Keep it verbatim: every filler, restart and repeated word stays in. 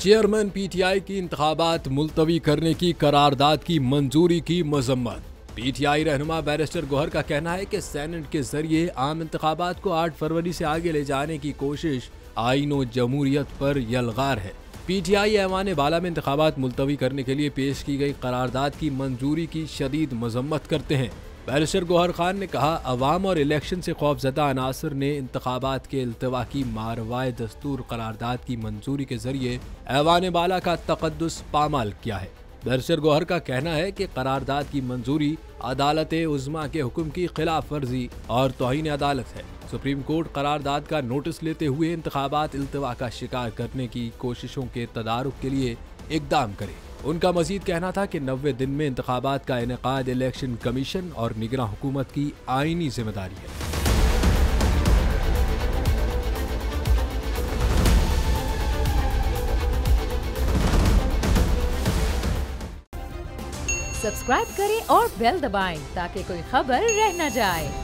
Chairman PTI की इंतखाबात मुलतवी करने की करारदाद की मंजूरी की मजम्मत। पीटीआई रहनुमा बैरिस्टर गौहर का कहना है कि सेनेट के जरिए आम इंतखाबात को आठ फरवरी से आगे ले जाने की कोशिश आईन व जमहूरियत पर यलगार है। पीटीआई ऐवान बाला में इंतखाबात मुलतवी करने के लिए पेश की गई करारदाद की मंजूरी की शदीद मजम्मत करते हैं। बैरिस्टर गौहर खान ने कहा, अवाम और इलेक्शन से खौफजदा अनासर ने इंतखाबात के इल्तवा की मारवाए दस्तूर करारदाद की मंजूरी के जरिए ऐवान बाला का तकद्दुस पामाल किया है। बैरिस्टर गौहर का कहना है कि करारदाद की मंजूरी अदालत उज़्मा के हुक्म की खिलाफ वर्जी और तौहीन अदालत है। सुप्रीम कोर्ट करारदाद का नोटिस लेते हुए इंतखाबात इल्तवा का शिकार करने की कोशिशों के तदारुक के लिए इकदाम करे। उनका मजीद कहना था कि नब्बे दिन में इंतखाबात का इनेकाद इलेक्शन कमीशन और निगरान हुकूमत की आईनी जिम्मेदारी है। सब्सक्राइब करें और बेल दबाएं ताकि कोई खबर रह न जाए।